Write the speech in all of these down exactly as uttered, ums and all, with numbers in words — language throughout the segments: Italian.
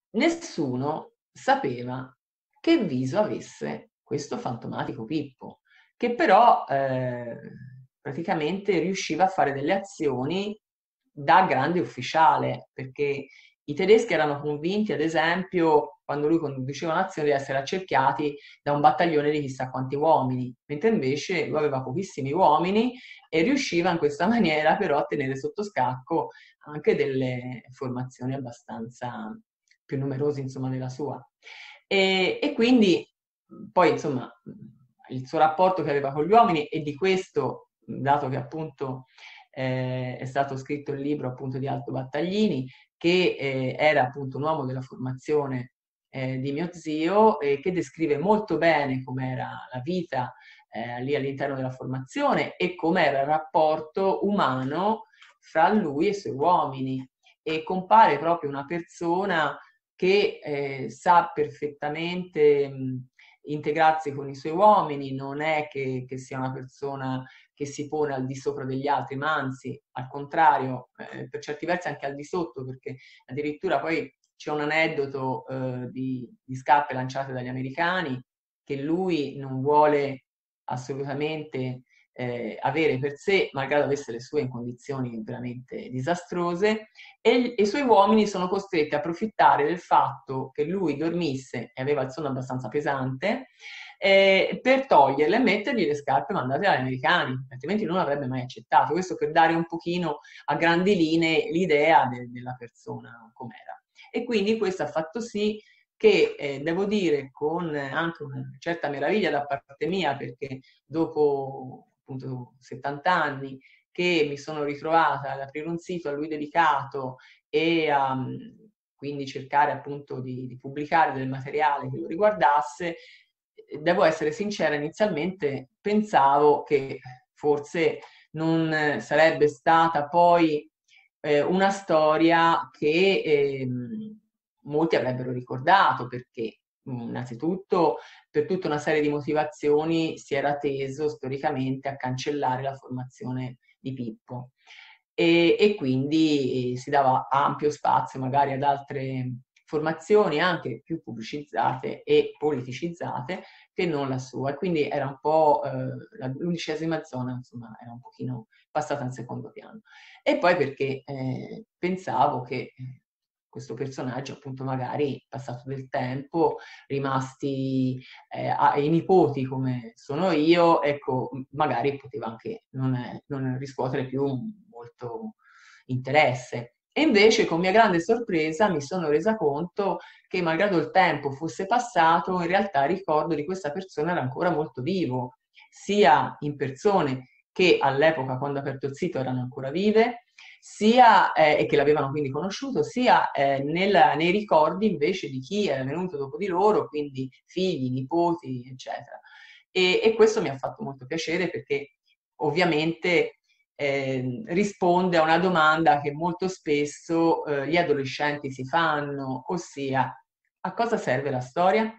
nessuno sapeva che viso avesse questo fantomatico Pippo, che però eh, praticamente riusciva a fare delle azioni da grande ufficiale, perché i tedeschi erano convinti, ad esempio, quando lui conduceva un'azione, di essere accerchiati da un battaglione di chissà quanti uomini, mentre invece lui aveva pochissimi uomini e riusciva in questa maniera però a tenere sotto scacco anche delle formazioni abbastanza più numerose, insomma, della sua. E, e quindi poi, insomma, il suo rapporto che aveva con gli uomini, e di questo, dato che appunto eh, è stato scritto il libro appunto di Alto Battaglini, che eh, era appunto un uomo della formazione eh, di mio zio, e che descrive molto bene com'era la vita eh, lì all'interno della formazione e com'era il rapporto umano fra lui e i suoi uomini. E compare proprio una persona che eh, sa perfettamente mh, integrarsi con i suoi uomini, non è che, che sia una persona che si pone al di sopra degli altri, ma anzi, al contrario, eh, per certi versi anche al di sotto, perché addirittura poi c'è un aneddoto eh, di, di scarpe lanciate dagli americani che lui non vuole assolutamente eh, avere per sé, malgrado avesse le sue in condizioni veramente disastrose, e, e i suoi uomini sono costretti a approfittare del fatto che lui dormisse e aveva il sonno abbastanza pesante eh, per toglierle e mettergli le scarpe mandate dagli americani, altrimenti non avrebbe mai accettato. Questo per dare un pochino a grandi linee l'idea de- della persona com'era. E quindi questo ha fatto sì che, eh, devo dire, con anche una certa meraviglia da parte mia, perché dopo appunto settanta anni che mi sono ritrovata ad aprire un sito a lui dedicato e a quindi cercare appunto di, di pubblicare del materiale che lo riguardasse, devo essere sincera, inizialmente pensavo che forse non sarebbe stata poi eh, una storia che eh, molti avrebbero ricordato, perché innanzitutto per tutta una serie di motivazioni si era teso storicamente a cancellare la formazione di Pippo e, e quindi eh, si dava ampio spazio magari ad altre formazioni anche più pubblicizzate e politicizzate che non la sua, e quindi era un po' eh, l'undicesima zona, insomma, era un pochino passata in secondo piano. E poi perché eh, pensavo che questo personaggio, appunto, magari passato del tempo, rimasti eh, ai nipoti come sono io, ecco, magari poteva anche non, è, non riscuotere più molto interesse. E invece, con mia grande sorpresa, mi sono resa conto che, malgrado il tempo fosse passato, in realtà il ricordo di questa persona era ancora molto vivo, sia in persone che all'epoca, quando ha aperto il sito, erano ancora vive, sia, eh, e che l'avevano quindi conosciuto, sia eh, nel, nei ricordi invece di chi era venuto dopo di loro, quindi figli, nipoti, eccetera. E, e questo mi ha fatto molto piacere, perché ovviamente eh, risponde a una domanda che molto spesso eh, gli adolescenti si fanno, ossia: a cosa serve la storia?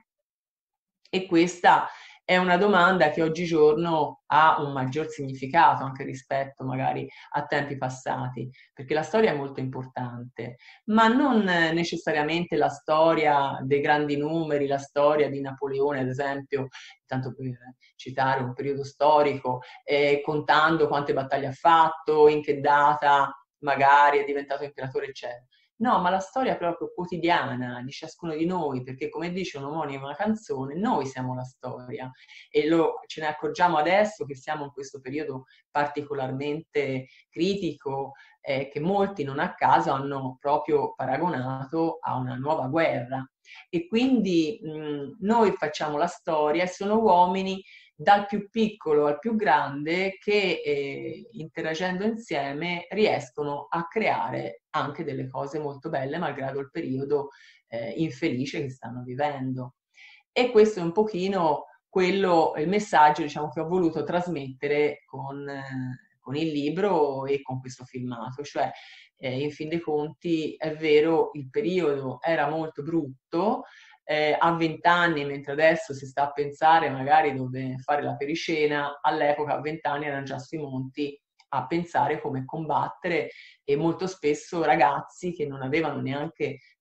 E questa è una domanda che oggigiorno ha un maggior significato anche rispetto magari a tempi passati, perché la storia è molto importante, ma non necessariamente la storia dei grandi numeri, la storia di Napoleone, ad esempio, tanto per citare un periodo storico, eh, contando quante battaglie ha fatto, in che data magari è diventato imperatore, eccetera. No, ma la storia proprio quotidiana di ciascuno di noi, perché come dice un'omonima canzone, noi siamo la storia, e lo, ce ne accorgiamo adesso che siamo in questo periodo particolarmente critico, eh, che molti non a caso hanno proprio paragonato a una nuova guerra. E quindi mh, noi facciamo la storia, e sono uomini dal più piccolo al più grande che eh, interagendo insieme riescono a creare anche delle cose molto belle, malgrado il periodo eh, infelice che stanno vivendo. E questo è un pochino quello, il messaggio, diciamo, che ho voluto trasmettere con, eh, con il libro e con questo filmato, cioè eh, in fin dei conti è vero, il periodo era molto brutto, eh, a vent'anni, mentre adesso si sta a pensare magari dove fare la periscena, all'epoca a vent'anni erano già sui monti a pensare come combattere, e molto spesso ragazzi che non avevano neanche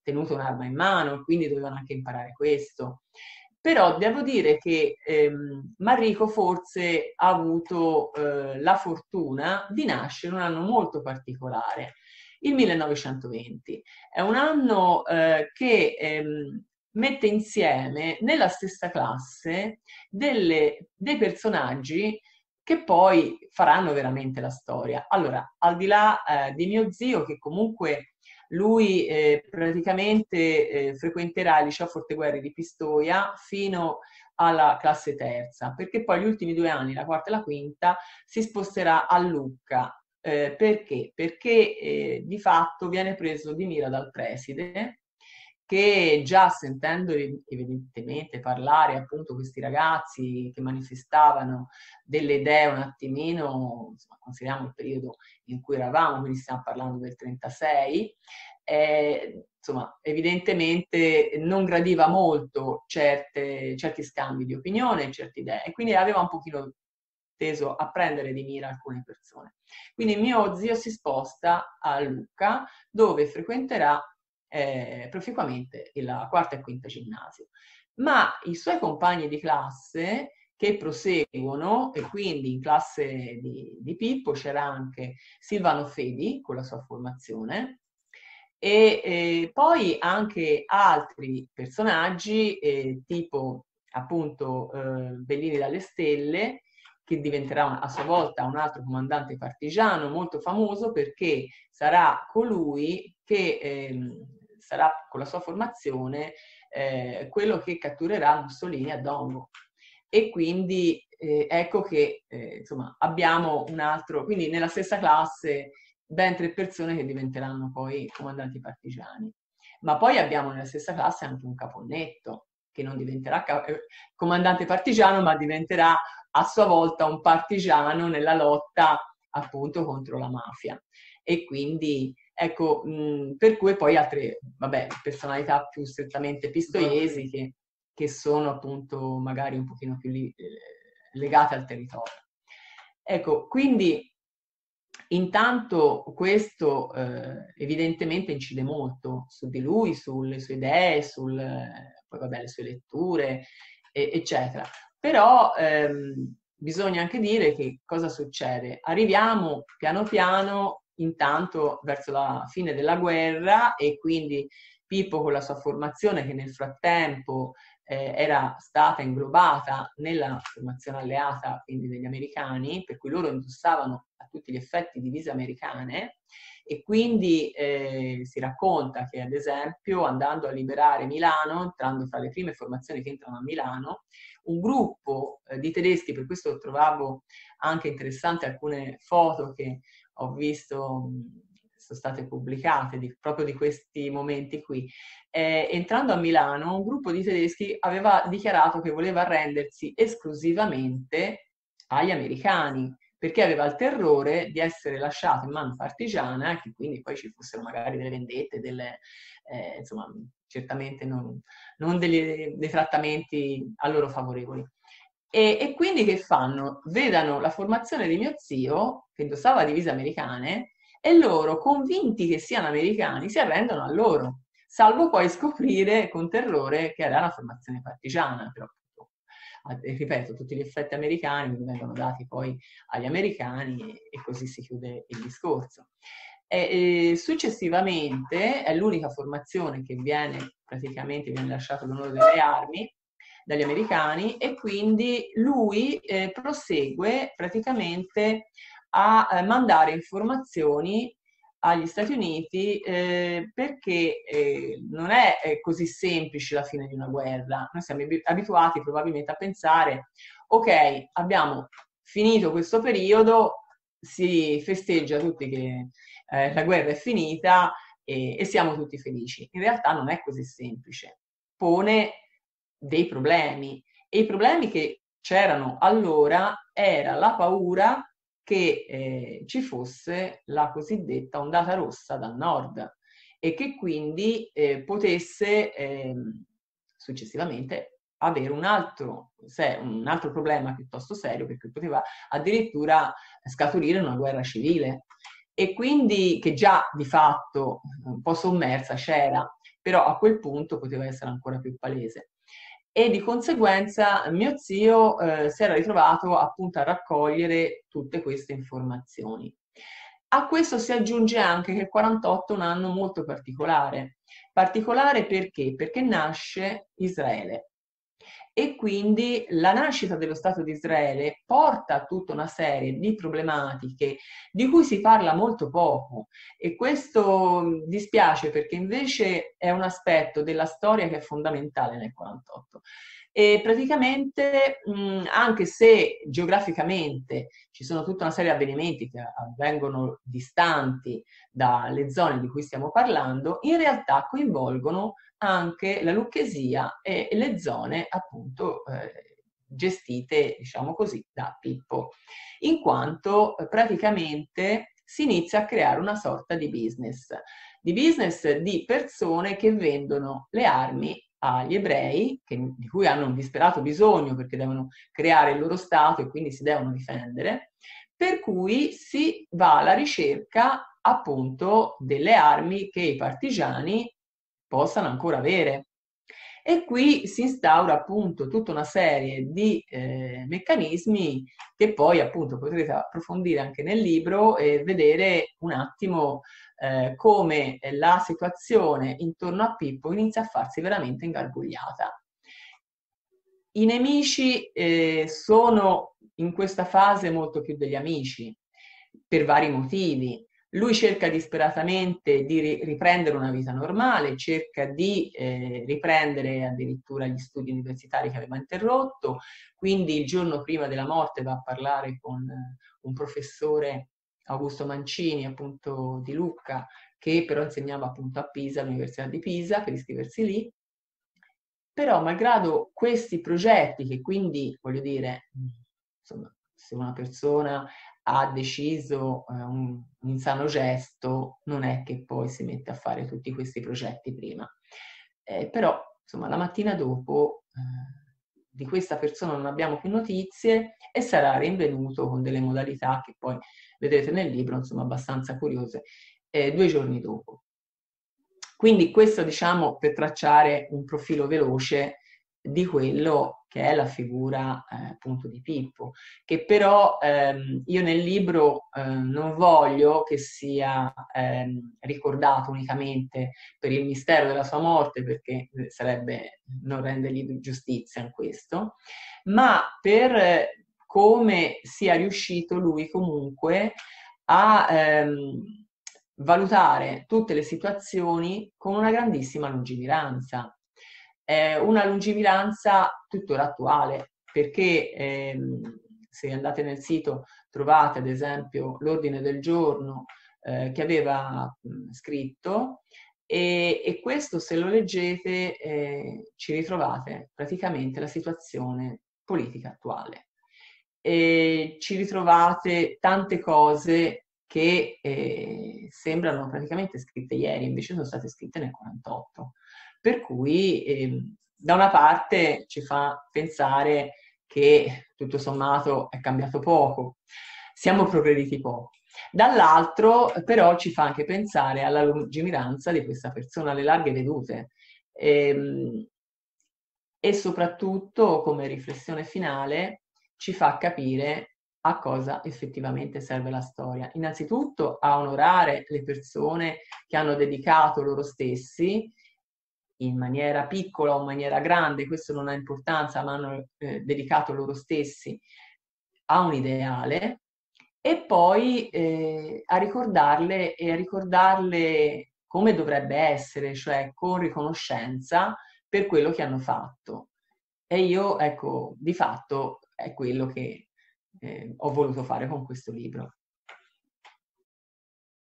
tenuto un'arma in mano, quindi dovevano anche imparare questo. Però devo dire che ehm, Manrico forse ha avuto eh, la fortuna di nascere in un anno molto particolare, il millenovecentoventi. È un anno eh, che ehm, mette insieme nella stessa classe delle, dei personaggi che poi faranno veramente la storia. Allora, al di là eh, di mio zio, che comunque lui eh, praticamente eh, frequenterà il liceo Forteguerri di Pistoia fino alla classe terza, perché poi gli ultimi due anni, la quarta e la quinta, si sposterà a Lucca. Eh, perché? Perché eh, di fatto viene preso di mira dal preside, che già sentendo evidentemente parlare appunto questi ragazzi che manifestavano delle idee un attimino, insomma, consideriamo il periodo in cui eravamo, quindi stiamo parlando del trentasei, eh, insomma, evidentemente non gradiva molto certe, certi scambi di opinione, certe idee, e quindi aveva un pochino teso a prendere di mira alcune persone. Quindi mio zio si sposta a Lucca, dove frequenterà eh, proficuamente la quarta e quinta ginnasio. Ma i suoi compagni di classe che proseguono, e quindi in classe di, di Pippo c'era anche Silvano Fedi con la sua formazione, e eh, poi anche altri personaggi eh, tipo appunto eh, Bellini dalle Stelle, che diventerà a sua volta un altro comandante partigiano molto famoso, perché sarà colui che eh, sarà con la sua formazione eh, quello che catturerà Mussolini a Dongo. E quindi eh, ecco che eh, insomma abbiamo un altro, quindi nella stessa classe ben tre persone che diventeranno poi comandanti partigiani. Ma poi abbiamo nella stessa classe anche un caponnetto che non diventerà comandante partigiano, ma diventerà a sua volta un partigiano nella lotta appunto contro la mafia. E quindi ecco, mh, per cui poi altre, vabbè, personalità più strettamente pistoiesi che, che sono appunto magari un pochino più li, eh, legate al territorio. Ecco, quindi intanto questo eh, evidentemente incide molto su di lui, sulle sue idee, sul, eh, poi vabbè, le sue letture, e, eccetera. Però ehm, bisogna anche dire che cosa succede. Arriviamo piano piano intanto verso la fine della guerra, e quindi Pippo con la sua formazione, che nel frattempo eh, era stata inglobata nella formazione alleata, quindi degli americani, per cui loro indossavano a tutti gli effetti divise americane, e quindi eh, si racconta che ad esempio andando a liberare Milano, entrando fra le prime formazioni che entrano a Milano, un gruppo eh, di tedeschi, per questo trovavo anche interessante alcune foto che ho visto sono state pubblicate di, proprio di questi momenti qui. Eh, entrando a Milano, un gruppo di tedeschi aveva dichiarato che voleva arrendersi esclusivamente agli americani, perché aveva il terrore di essere lasciato in mano partigiana, e che quindi poi ci fossero magari delle vendette, delle, eh, insomma, certamente non, non degli, dei trattamenti a loro favorevoli. E, e quindi che fanno? Vedano la formazione di mio zio, che indossava divise americane, e loro, convinti che siano americani, si arrendono a loro, salvo poi scoprire con terrore che era una formazione partigiana, però ripeto, tutti gli effetti americani vengono dati poi agli americani, e, e così si chiude il discorso. E, e successivamente è l'unica formazione che viene praticamente viene lasciato l'onore delle armi dagli americani, e quindi lui eh, prosegue praticamente a eh, mandare informazioni agli Stati Uniti eh, perché eh, non è, è così semplice la fine di una guerra. Noi siamo abituati probabilmente a pensare, ok, abbiamo finito questo periodo, si festeggia tutti che eh, la guerra è finita e, e siamo tutti felici. In realtà non è così semplice, pone dei problemi, e i problemi che c'erano allora era la paura che eh, ci fosse la cosiddetta ondata rossa dal nord, e che quindi eh, potesse eh, successivamente avere un altro, se, un altro problema piuttosto serio, perché poteva addirittura scaturire una guerra civile, e quindi che già di fatto un po' sommersa c'era, però a quel punto poteva essere ancora più palese. E di conseguenza mio zio eh, si era ritrovato appunto a raccogliere tutte queste informazioni. A questo si aggiunge anche che il quarantotto è un anno molto particolare. Particolare perché? Perché nasce Israele. E quindi la nascita dello Stato di Israele porta a tutta una serie di problematiche di cui si parla molto poco, e questo dispiace perché invece è un aspetto della storia che è fondamentale nel quarantotto. E praticamente, mh, anche se geograficamente ci sono tutta una serie di avvenimenti che avvengono distanti dalle zone di cui stiamo parlando, in realtà coinvolgono anche la Lucchesia e le zone appunto eh, gestite, diciamo così, da Pippo, in quanto eh, praticamente si inizia a creare una sorta di business, di business di persone che vendono le armi agli ebrei, che, di cui hanno un disperato bisogno perché devono creare il loro Stato e quindi si devono difendere, per cui si va alla ricerca appunto delle armi che i partigiani possano ancora avere. E qui si instaura appunto tutta una serie di eh, meccanismi che poi appunto potrete approfondire anche nel libro e vedere un attimo eh, come la situazione intorno a Pippo inizia a farsi veramente ingarbugliata. I nemici eh, sono in questa fase molto più degli amici, per vari motivi. Lui cerca disperatamente di ri- riprendere una vita normale, cerca di eh, riprendere addirittura gli studi universitari che aveva interrotto, quindi il giorno prima della morte va a parlare con eh, un professore, Augusto Mancini, appunto di Lucca, che però insegnava appunto a Pisa, all'Università di Pisa, per iscriversi lì. Però, malgrado questi progetti, che quindi, voglio dire, insomma, se una persona ha deciso eh, un, un insano gesto, non è che poi si mette a fare tutti questi progetti prima. Eh, però, insomma, la mattina dopo eh, di questa persona non abbiamo più notizie e sarà rinvenuto con delle modalità che poi vedrete nel libro, insomma, abbastanza curiose, eh, due giorni dopo. Quindi questo, diciamo, per tracciare un profilo veloce di quello che è la figura eh, appunto di Pippo, che però ehm, io nel libro eh, non voglio che sia ehm, ricordato unicamente per il mistero della sua morte, perché sarebbe non rendergli giustizia in questo, ma per eh, come sia riuscito lui comunque a ehm, valutare tutte le situazioni con una grandissima lungimiranza. Eh, una lungimiranza tuttora attuale, perché ehm, se andate nel sito trovate ad esempio l'ordine del giorno eh, che aveva mh, scritto, e, e questo, se lo leggete, eh, ci ritrovate praticamente la situazione politica attuale. E ci ritrovate tante cose che eh, sembrano praticamente scritte ieri, invece sono state scritte nel quarantotto. Per cui eh, da una parte ci fa pensare che tutto sommato è cambiato poco, siamo progrediti poco. Dall'altro però ci fa anche pensare alla lungimiranza di questa persona, alle larghe vedute. E, e soprattutto, come riflessione finale, ci fa capire a cosa effettivamente serve la storia. Innanzitutto a onorare le persone che hanno dedicato loro stessi, in maniera piccola o in maniera grande, questo non ha importanza, ma hanno eh, dedicato loro stessi a un ideale, e poi eh, a ricordarle e a ricordarle come dovrebbe essere, cioè con riconoscenza per quello che hanno fatto. E io, ecco, di fatto è quello che eh, ho voluto fare con questo libro.